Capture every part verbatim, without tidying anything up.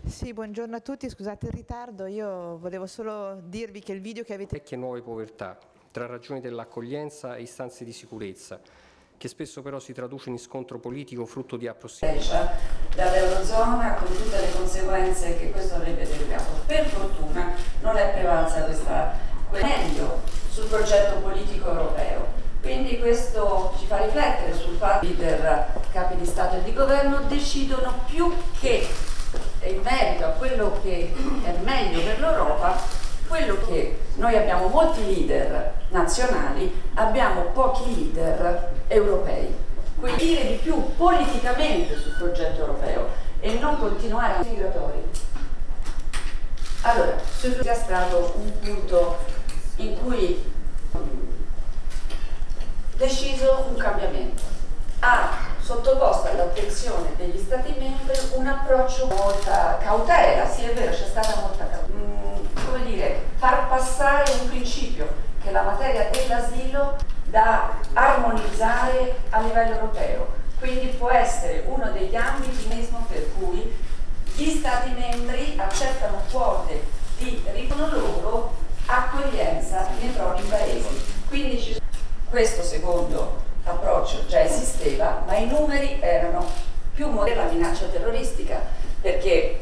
Sì, buongiorno a tutti, scusate il ritardo, io volevo solo dirvi che il video che avete... Vecchie e nuove povertà, tra ragioni dell'accoglienza e istanze di sicurezza, che spesso però si traduce in scontro politico frutto di approssimazioni. Dall'Eurozona con tutte le conseguenze che questo avrebbe derivato. Per fortuna non è prevalsa questa meglio sul progetto politico europeo. Quindi questo ci fa riflettere sul fatto che i leader, capi di Stato e di Governo decidono più che in merito a quello che è meglio per l'Europa, quello che noi abbiamo molti leader nazionali, abbiamo pochi leader europei. Quindi dire di più politicamente sul progetto europeo e non continuare a migratori. Allora, sia stato un punto in cui deciso un cambiamento. Ha sottoposto all'attenzione degli Stati membri un approccio molta cautela, sì è vero, c'è stata molta cautela. Mm, come dire, far passare un principio che la materia dell'asilo da armonizzare a livello europeo. Quindi può essere uno degli ambiti per cui gli Stati membri accettano quote di ritorno loro accoglienza nei propri paesi. Quindi ci questo secondo approccio già esisteva, ma i numeri erano più moderni della minaccia terroristica, perché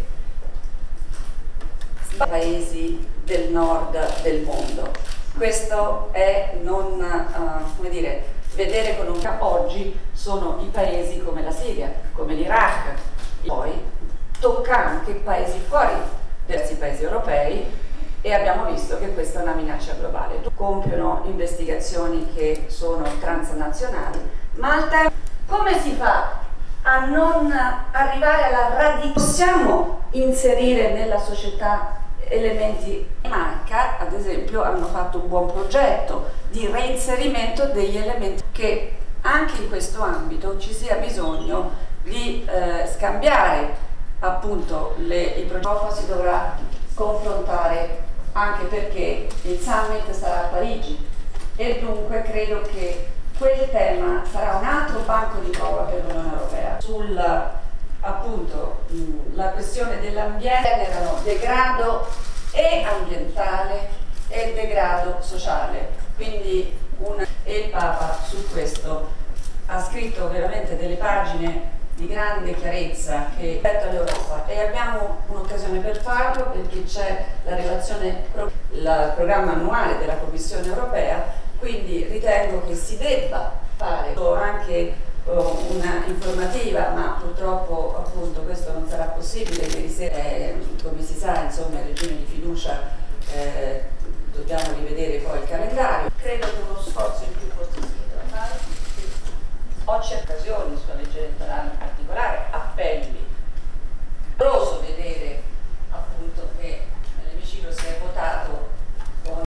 paesi del nord del mondo. Questo è non, uh, come dire, vedere con un oggi sono i paesi come la Siria, come l'Iraq, poi tocca anche paesi fuori dai paesi europei. E abbiamo visto che questa è una minaccia globale. Compiono investigazioni che sono transnazionali, ma al tempo come si fa a non arrivare alla radicalità? Possiamo inserire nella società elementi. Manca, ad esempio, hanno fatto un buon progetto di reinserimento degli elementi che anche in questo ambito ci sia bisogno di eh, scambiare appunto le, i progetti. Si dovrà confrontare anche perché il summit sarà a Parigi e dunque credo che quel tema sarà un altro banco di prova per l'Unione Europea. Sul appunto mh, la questione dell'ambiente erano degrado e ambientale e degrado sociale, quindi un, e il Papa su questo ha scritto veramente delle pagine di grande chiarezza che rispetto all'Europa, e abbiamo un'occasione per farlo perché c'è la relazione, il programma annuale della Commissione Europea, quindi ritengo che si debba fare anche uh, una informativa, ma purtroppo appunto questo non sarà possibile. Ieri sera, eh, come si sa, insomma, il regime di fiducia, eh, dobbiamo rivedere poi il calendario. Credo che uno sforzo in più forse si dovrà fare. Ho occasioni sulla legge elettorale in particolare, appelli. È doloroso vedere